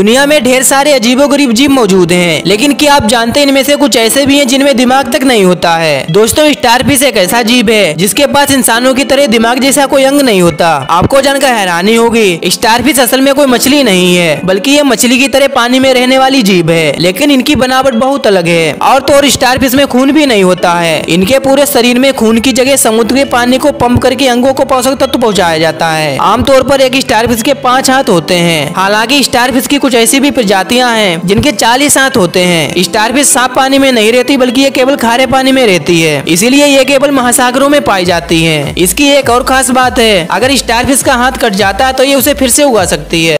दुनिया में ढेर सारे अजीबोगरीब जीव मौजूद हैं, लेकिन क्या आप जानते हैं इनमें से कुछ ऐसे भी हैं जिनमें दिमाग तक नहीं होता है। दोस्तों, स्टारफिश एक ऐसा जीव है जिसके पास इंसानों की तरह दिमाग जैसा कोई अंग नहीं होता। आपको जानकर हैरानी होगी, स्टारफिश असल में कोई मछली नहीं है, बल्कि ये मछली की तरह पानी में रहने वाली जीव है, लेकिन इनकी बनावट बहुत अलग है। और तो और स्टारफिश में खून भी नहीं होता है। इनके पूरे शरीर में खून की जगह समुद्र के पानी को पंप करके अंगों को पोषक तत्व पहुँचाया जाता है। आमतौर पर एक स्टारफिश के 5 हाथ होते हैं। हालांकि स्टारफिश की कुछ ऐसी भी प्रजातियां हैं जिनके 40 हाथ होते हैं। स्टारफिश साफ पानी में नहीं रहती, बल्कि ये केवल खारे पानी में रहती है, इसीलिए ये केवल महासागरों में पाई जाती है। इसकी एक और खास बात है, अगर स्टारफिश का हाथ कट जाता है तो ये उसे फिर से उगा सकती है।